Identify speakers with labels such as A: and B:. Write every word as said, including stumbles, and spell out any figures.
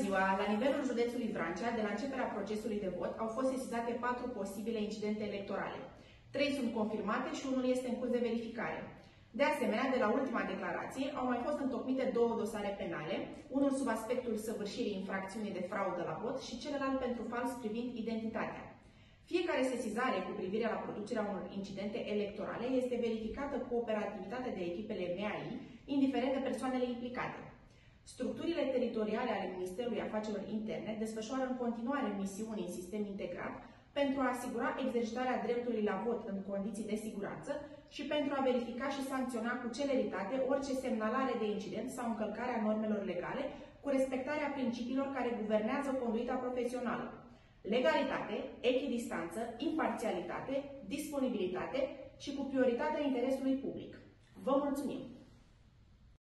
A: ziua! La nivelul județului Vrancea, de la începerea procesului de vot, au fost sesizate patru posibile incidente electorale. Trei sunt confirmate și unul este în curs de verificare. De asemenea, de la ultima declarație, au mai fost întocmite două dosare penale, unul sub aspectul săvârșirii infracțiunii de fraudă la vot și celălalt pentru fals privind identitatea. Fiecare sesizare cu privire la producerea unor incidente electorale este verificată cu operativitate de echipele M A I, indiferent de persoanele implicate. Structurile teritoriale ale Ministerului Afacerilor Interne desfășoară în continuare misiuni în sistem integrat pentru a asigura exercitarea dreptului la vot în condiții de siguranță și pentru a verifica și sancționa cu celeritate orice semnalare de incident sau încălcare a normelor legale cu respectarea principiilor care guvernează conduita profesională: legalitate, echidistanță, imparțialitate, disponibilitate și cu prioritatea interesului public. Vă mulțumim!